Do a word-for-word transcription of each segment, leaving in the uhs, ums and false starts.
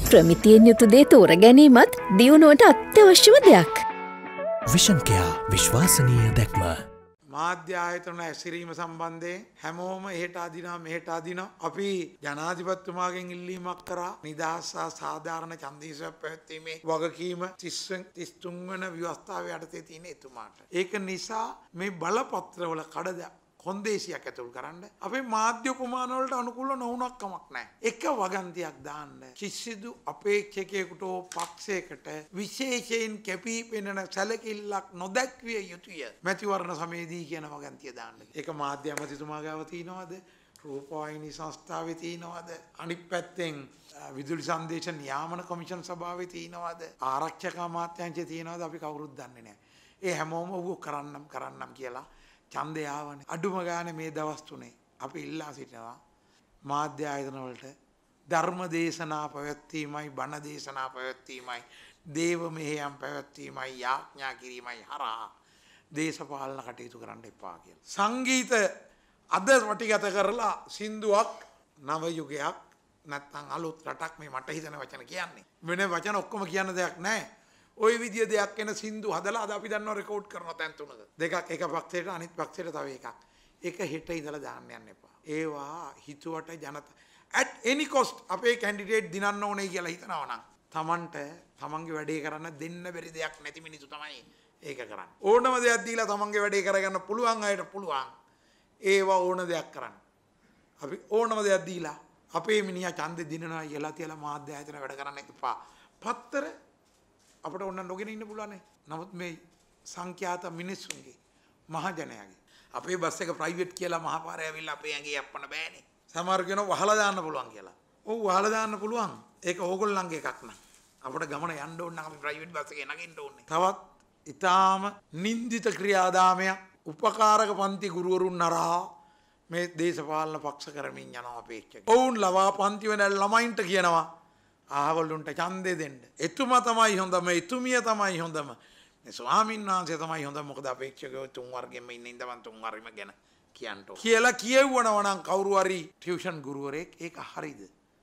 ප්‍රමිතියෙන් යුතු දේ තෝර ගැනීමත් දියුණුවට අත්‍යවශ්‍යම දෙයක්. විෂන් කෙයා විශ්වාසනීය දැක්ම. මාධ්‍ය ආයතන ඇසිරීම සම්බන්ධයෙන් හැමෝම එහෙට අදිනවා මෙහෙට අදිනවා. අපි ජනාධිපතිතුමාගෙන් ඉල්ලීමක් කරා නිදහස් සහ සාධාරණ ඡන්දීසයක් පැවැත්වීමේ වගකීම තිස් තුන් වන ව්‍යවස්ථාවේ යටතේ තියෙන එතුමාට. ඒක නිසා මේ බලපත්‍රවල කඩද කොන්දේසියක් ඇතුල් කරන්න අපේ මාධ්‍ය උපමාන වලට අනුකූල නොවුනක් කමක් නැහැ. එක වගන්තියක් දාන්න කිසිදු අපේක්ෂකයෙකුට පක්ෂයකට විශේෂයෙන් කැපී පෙනෙන සැලකිල්ලක් නොදැක්විය යුතුය. මැතිවරණ සමයේදී කියන වගන්තිය දාන්න. ඒක මාධ්‍ය අමාත්‍යතුමා ගාව තියෙනවද? රූපවාහිනී සංස්ථාවේ තියෙනවද? අනිත් පැත්තෙන් විදුලි සංදේශ නියාමන කොමිෂන් සභාවේ තියෙනවද? ආරක්ෂක අමාත්‍යාංශයේ තියෙනවද? අපි කවුරුත් දන්නේ නැහැ. ඒ හැමෝම ඌ කරන්නම් කරන්නම් කියලා ඡන්දය ආවනේ. අඩුම ගානේ මේ දවස් තුනේ අපි ඉල්ලා සිටිනවා මාධ්‍ය ආයතන වලට ධර්ම දේශනා පැවැත්වීමයි බණ දේශනා පැවැත්වීමයි දේව මෙහෙයම් පැවැත්වීමයි යාඥා කිරීමයි හරහා දේශපාලන කටයුතු කරන්න එපා කියලා. සංගීත අද වටිගත කරලා සින්දුවක් නව යුගයක් නැත්නම් අලුත් රටක් මේ මට හිතන වචන කියන්නේ. වෙන වචන ඔක්කොම කියන්න දෙයක් නැහැ. ওই විදිය දෙයක් එන සින්දු හදලා අද අපි දන්නවා රෙකෝඩ් කරනවා තැන් තුනක. දෙකක් එක පක්ෂයට අනිත් පක්ෂයට තව එකක්. ඒක හෙට ඉඳලා දාන්න යන්න එපා. ඒවා හිතුවට ජනත at any cost අපේ කැන්ඩිඩේට් දිනන්න ඕනේ කියලා හිතනවා නම් Tamanට තමන්ගේ වැඩේ කරන්න දෙන්න බැරි දෙයක් නැති මිනිස්සු තමයි ඒක කරන්නේ. ඕනම දෙයක් දීලා තමන්ගේ වැඩේ කරගන්න පුළුවන් අයට පුළුවන්. ඒවා ඕන දෙයක් කරන්න. අපි ඕනම දෙයක් දීලා අපේ මිනිහා ඡන්දෙ දිනනවා කියලා තියලා මාධ්‍ය ආයතන වැඩ කරන්න එපා. පත්තර අපට ඕන නොගෙන ඉන්න පුළුවන් නේ. නමුත් මේ සංඛ්‍යාත මිනිස්සුන්ගේ මහජනයාගේ අපේ බස් එක ප්‍රයිවට් කියලා මහපාරේ ඇවිල්ලා අපේ ඇඟේ යප්පන්න බෑනේ. සමහර කෙනා වහලා දාන්න පුළුවන් කියලා. ඔව් වහලා දාන්න පුළුවන්. ඒක ඕගොල්ලන්ගේ එකක් නං. අපිට ගමන යන්න ඕන නම් අපි ප්‍රයිවට් බස් එකේ නගින්න ඕනේ. තවත් ඊටාම නින්දිත ක්‍රියාදාමයක් උපකාරක පන්ති ගුරුවරුන් නරහා මේ දේශපාලන පක්ෂ කරමින් යනවා අපේක්ෂක. ඔවුන් ලවා පන්ති වෙන ළමයින්ට කියනවා ආවලුන්ට ඡන්දෙ දෙන්න. එතුමා තමයි හොඳම, එතුමිය තමයි හොඳම. මේ ස්වාමීන් වහන්සේ තමයි හොඳම. මොකද අපේක්ෂකයෝ තුන් වර්ගෙම ඉන්න ඉඳවන් තුන් වර්ගෙම ගැන කියන්න ඕන. කියලා කියවනවා නම් කවුරු හරි ටියුෂන් ගුරුවරයෙක් ඒක හරිද?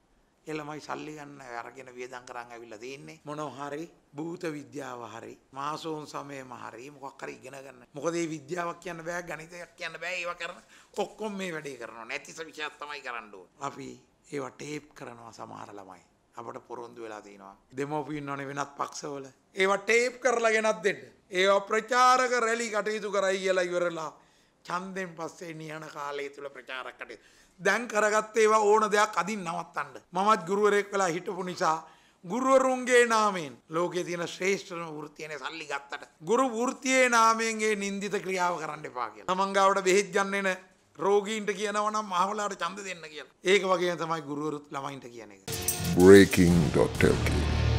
ඒ ළමයි සල්ලි ගන්න අරගෙන වියදම් කරන් ඇවිල්ලා තියෙන්නේ. මොනවා හරි භූත විද්‍යාව හරි මාසෝන් සමයම හරි මොකක් හරි ඉගෙන ගන්න. මොකද මේ විද්‍යාවක් කියන්න බෑ, ගණිතයක් කියන්න බෑ. ඒවා කරන ඔක්කොම මේ වැඩේ කරනවා. නැතිස විෂයක් තමයි කරන්න ඕන. අපි ඒවා ටේප් කරනවා සමහර ළමයි. අපට පොරොන්දු වෙලා තියෙනවා. දෙමෝපියන් ඕනේ වෙනත් පක්ෂවල. ඒවා ටේප් කරලා ගෙනත් දෙන්න. ඒවා ප්‍රචාරක රැලි කටයුතු කරයි කියලා ඉවරලා ඡන්දෙන් පස්සේ නියන කාලය තුල ප්‍රචාරක කටයුතු. දැන් කරගත්ත ඒවා ඕන දෙයක් අදින් නවත්තන්න. මමත් ගුරුවරයෙක් වෙලා හිටපු නිසා ගුරුවරුන්ගේ නාමයෙන් ලෝකයේ තියෙන ශ්‍රේෂ්ඨම වෘත්තියනේ සල්ලි ගත්තට ගුරු වෘත්තියේ නාමයෙන් ඒ නින්දිත ක්‍රියාව කරන්න එපා කියලා. තමන් ගාවට බෙහෙත් ගන්න එන රෝගීන්ට කියනවා නම් මහවලාට ඡන්ද දෙන්න කියලා. ඒක වගේම තමයි ගුරුවරුත් ළමයින්ට කියන එක. breaking dot l k